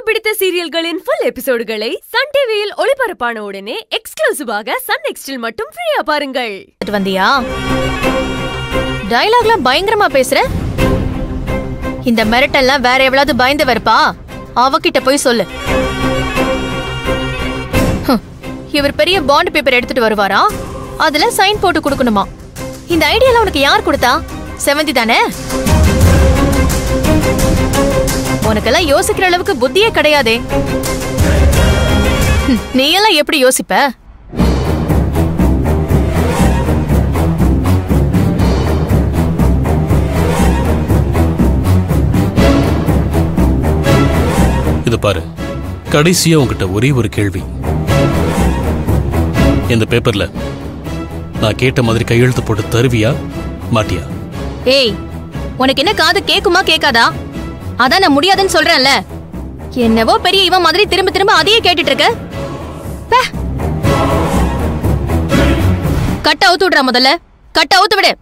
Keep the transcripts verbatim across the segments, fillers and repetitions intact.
பிடித்த சீரியல்களின் full எபிசோடுகளை Sun டிவியில் ஒளிபரப்பான உடனே எக்ஸ்க்ளூசிவாக சன் நெக்ஸ்டில் மட்டும் ஃப்ரீயா பாருங்கள். வந்தியா? டயலாக்ல பயங்கரமா பேசுற. இந்த மிரட்டெல்லாம் வேற எவ்வளவு பயந்து வரப்பா அவகிட்ட போய் சொல்லு. இவர் பெரிய பாண்ட் பேப்பர் எடுத்துட்டு வருவாரா, அதுல சைன் போட்டு கொடுக்கணுமா? இந்த ஐடியால உனக்கு யார் கொடுத்தா? செவந்தி தானே? உனக்கெல்லாம் யோசிக்கிற அளவுக்கு புத்தியே கிடையாதே. நீ எல்லாம் எப்படி யோசிப்ப? இது பாரு, கடைசியா உன்கிட்ட ஒரே ஒரு கேள்வி. இந்த பேப்பர்ல நான் கேட்ட மாதிரி கையெழுத்து போட்டு தருவியா மாட்டியா? ஏய், உனக்கு என்ன காது கேக்குமா கேட்காதா? அதான் நான் முடியாதுன்னு சொல்றேன்ல. என்னவோ பெரிய இவன் மாதிரி திரும்ப திரும்ப அதையே கேட்டுட்டு இருக்க. கட்ட அவுத்து விடுறா, முதல்ல கட்ட அவுத்து விடு.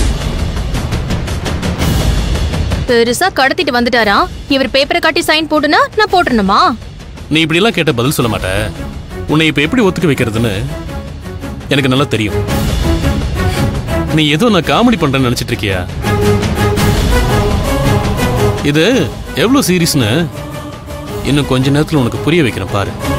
பெருசா கடத்திட்டு வந்துட்டாரா? இவர் பேப்பரை காட்டி சைன் போட்டுனா நான் போட்டுருணுமா? நீ இப்படி எல்லாம் கேட்ட பதில் சொல்ல மாட்ட. உன்னை இப்ப எப்படி ஒத்துக்க வைக்கிறதுன்னு எனக்கு நல்லா தெரியும். நீ ஏதோ நான் காமெடி பண்றேன்னு நினைச்சிட்டு இருக்கியா? இது எவ்வளவு சீரியஸ்னு இன்னும் கொஞ்ச நேரத்துல உனக்கு புரிய வைக்கிறேன் பாரு.